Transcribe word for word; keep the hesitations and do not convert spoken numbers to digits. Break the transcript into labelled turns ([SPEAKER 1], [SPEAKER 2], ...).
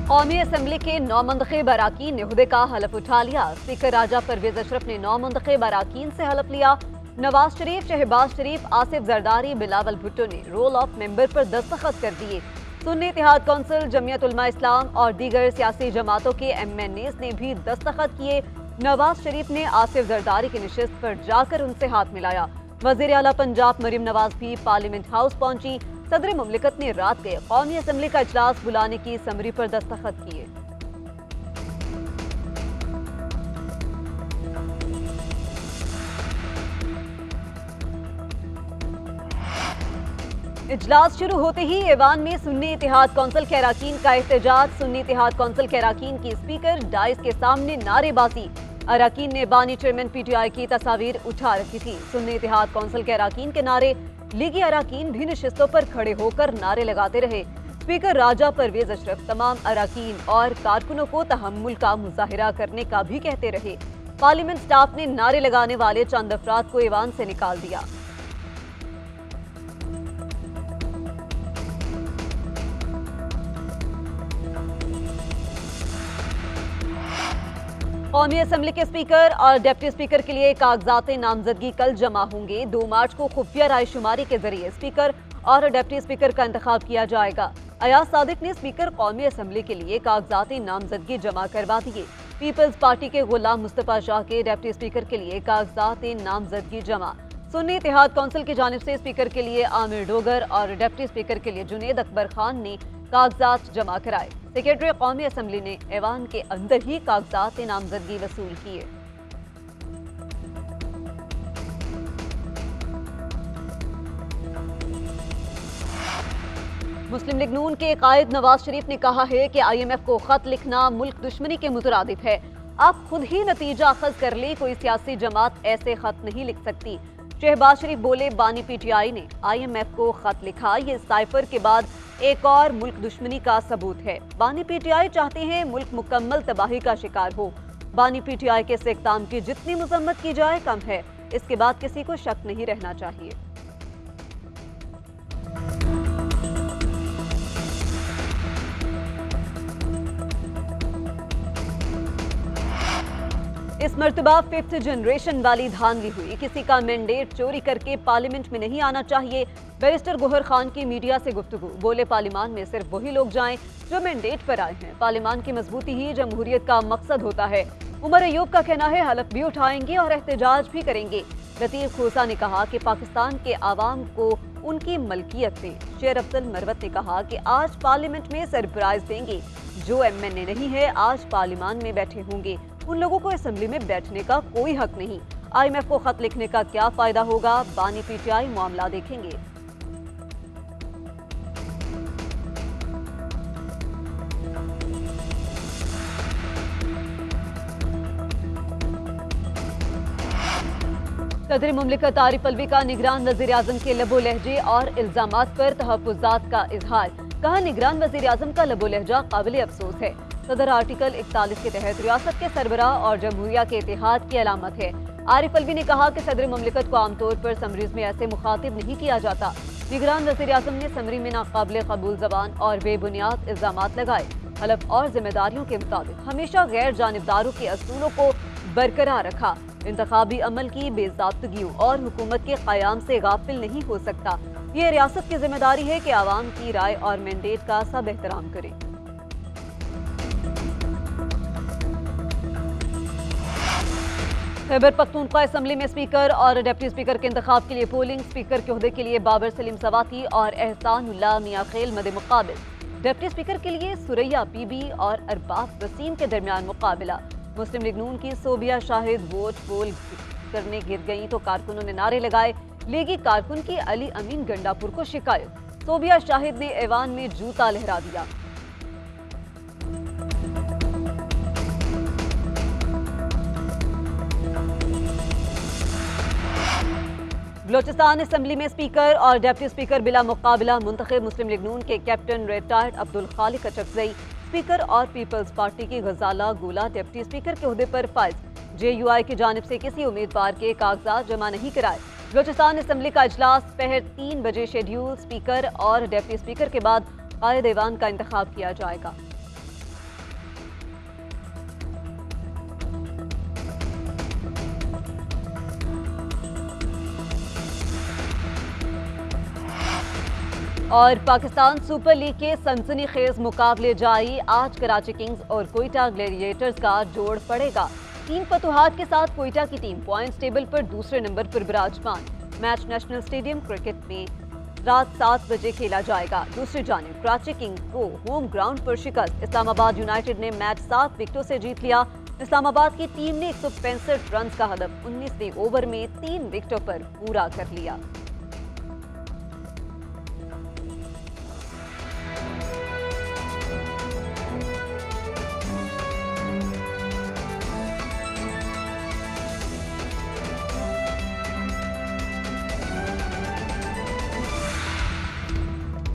[SPEAKER 1] कौमी असम्बली के नौ मुंतखब अराकीन ने हुदे का हलफ उठा लिया। स्पीकर राजा परवेज अशरफ ने नौ मुंतखब अराकीन से हलफ लिया। नवाज शरीफ, शहबाज शरीफ, आसिफ जरदारी, बिलावल भुट्टो ने रोल ऑफ मेंबर पर दस्तखत कर दिए। सुन्नी इत्तेहाद कौंसिल, जमीयत उलमा इस्लाम और दीगर सियासी जमातों के एम एन एज़ ने भी दस्तखत किए। नवाज शरीफ ने आसिफ जरदारी की नशिस्त पर जाकर उनसे हाथ मिलाया। वज़ीर आला पंजाब मरीम नवाज भी पार्लियामेंट हाउस पहुंची। सदर मुमलिकत ने रात के कौमी असम्बली का इजलास बुलाने की समरी पर दस्तखत किए। इजलास शुरू होते ही ऐवान में सुन्नी इत्तेहाद कौंसिल के अराकीन का एहतजाज। सुन्नी इत्तेहाद कौंसिल के अराकीन की स्पीकर डाइस के सामने नारेबाजी। अराकीन ने बानी चेयरमैन पी टी आई की तस्वीर उठा रखी थी। सुन्नी इत्तेहाद कौंसिल के अराकीन के नारे, लीगी अराकीन भी नशिस्तों पर खड़े होकर नारे लगाते रहे। स्पीकर राजा परवेज अशरफ तमाम अराकीन और कारकुनों को तहम्मुल का मुजाहिरा करने का भी कहते रहे। पार्लियामेंट स्टाफ ने नारे लगाने वाले चंद अफराद को ऐवान से निकाल दिया। कौमी असम्बली के स्पीकर और डिप्टी स्पीकर के लिए कागजात नामजदगी कल जमा होंगे। दो मार्च को खुफिया राय शुमारी के जरिए स्पीकर और डिप्टी स्पीकर का इंतखाब किया जाएगा। अयाज सादिक ने स्पीकर कौमी असम्बली के लिए कागजात नामजदगी जमा करवा दिए। पीपल्स पार्टी के गुलाम मुस्तफा शाह के डिप्टी स्पीकर के लिए कागजात नामजदगी जमा। सुन्नी इत्तेहाद कौंसिल की जानिब से स्पीकर के लिए आमिर डोगर और डिप्टी स्पीकर के लिए जुनेद अकबर खान ने कागजात जमा कराए। सेक्रेटरी कौमी असम्बली ने ऐवान के अंदर ही कागजात नामजदगी वसूल किए। मुस्लिम लीग नून के कायद नवाज शरीफ ने कहा है कि आई एम एफ को खत लिखना मुल्क दुश्मनी के मुतरादिफ है। आप खुद ही नतीजा अखज कर ले, कोई सियासी जमात ऐसे खत नहीं लिख सकती। शहबाज शरीफ बोले, बानी पी टी आई ने आई एम एफ को खत लिखा, ये साइफर के बाद एक और मुल्क दुश्मनी का सबूत है। बानी पी टी आई चाहते हैं मुल्क मुकम्मल तबाही का शिकार हो। बानी पी टी आई के इस इक़दाम की जितनी मजम्मत की जाए कम है। इसके बाद किसी को शक नहीं रहना चाहिए। इस मर्तबा फिफ्थ जनरेशन वाली धांधली हुई। किसी का मैंडेट चोरी करके पार्लियामेंट में नहीं आना चाहिए। बैरिस्टर गोहर खान की मीडिया से गुफ्तगू, बोले पार्लियामान में सिर्फ वही लोग जाएं जो मैंडेट पर आए हैं। पार्लियामान की मजबूती ही जमहूरियत का मकसद होता है। उमर अयूब का कहना है हलफ भी उठाएंगे और एहतजाज भी करेंगे। लतीफ खोसा ने कहा कि पाकिस्तान के आवाम को उनकी मलकियत दें। शेर अफजल मरवत ने कहा कि आज पार्लियामेंट में सरप्राइज देंगे। जो एम एन ए नहीं है आज पार्लियामान में बैठे होंगे। उन लोगों को असेंबली में बैठने का कोई हक नहीं। आई एम एफ को खत लिखने का क्या फायदा होगा, बानी पी टी आई मामला देखेंगे। सदर मुमलिकत आरिफ अलवी का निगरान वज़ीर आज़म के लबो लहजे और इल्जामात पर तहफ़्फ़ुज़ात का इजहार। कहा, निगरान वज़ीर आज़म का लबो लहजा काबिल अफसोस है। सदर आर्टिकल इकतालीस के तहत रियासत के सरबराह और जमहूरिया के इत्तेहाद की अलामत है। आरिफ अलवी ने कहा कि सदर मुमलिकत को आमतौर पर समरीज में ऐसे मुखातिब नहीं किया जाता। निगरान वज़ीर आज़म ने समरी में नाकाबिल कबूल ज़बान और बेबुनियाद इल्जामात लगाए। हलफ और जिम्मेदारियों के मुताबिक हमेशा गैर जानिबदारों के असूलों को बरकरार रखा। इंतखाबी अमल की बेज़ाब्तगियों और हुकूमत के क़याम से गाफिल नहीं हो सकता। ये रियासत की जिम्मेदारी है कि आवाम की राय और मैंडेट का सब एहतराम करे। खैबर पख्तूनख्वा असम्बली में स्पीकर और डिप्टी स्पीकर के इंतखाब के लिए पोलिंग। स्पीकर के ओहदे के लिए बाबर सलीम सवाती और एहसानुल्लाह मियां खेल मद मुकाबिल। डिप्टी स्पीकर के लिए सुरैया बीबी और अरबाब वसीम के दरमियान मुकाबला। मुस्लिम लीग नून की सोबिया शाहिद वोट पोल करने गिर गई तो कारकुनों ने नारे लगाए। लीगी कारकुन की अली अमीन गंडापुर को शिकायत। सोबिया शाहिद ने ऐवान में जूता लहरा दिया। बलोचिस्तान असम्बली में स्पीकर और डिप्टी स्पीकर बिला मुकाबला मुंतखब। मुस्लिम लीग नून के captain retired Abdul Khaliq Achakzai speaker और पीपल्स पार्टी की गजाला गोला डिप्टी स्पीकर के ओहदे पर फाइज। जे यू आई की जानिब से किसी उम्मीदवार के कागजात जमा नहीं कराए। बलोचिस्तान असम्बली का इजलास पहर तीन बजे शेड्यूल। स्पीकर और डिप्टी स्पीकर के बाद कायद ऐवान का इंतखाब किया जाएगा। और पाकिस्तान सुपर लीग के सनसनीखेज मुकाबले जारी। आज कराची किंग्स और कोयटा ग्लेडिएटर्स का जोड़ पड़ेगा। तीन फतुहात के साथ कोयटा की टीम पॉइंट्स टेबल पर दूसरे नंबर पर विराजमान। मैच नेशनल स्टेडियम क्रिकेट में रात सात बजे खेला जाएगा। दूसरी जानिब कराची किंग्स को होम ग्राउंड पर शिकस्त। इस्लामाबाद यूनाइटेड ने मैच सात विकेटों से जीत लिया। इस्लामाबाद की टीम ने एक सौ पैंसठ रन का हदफ उन्नीसवें ओवर में तीन विकेटों पर पूरा कर लिया।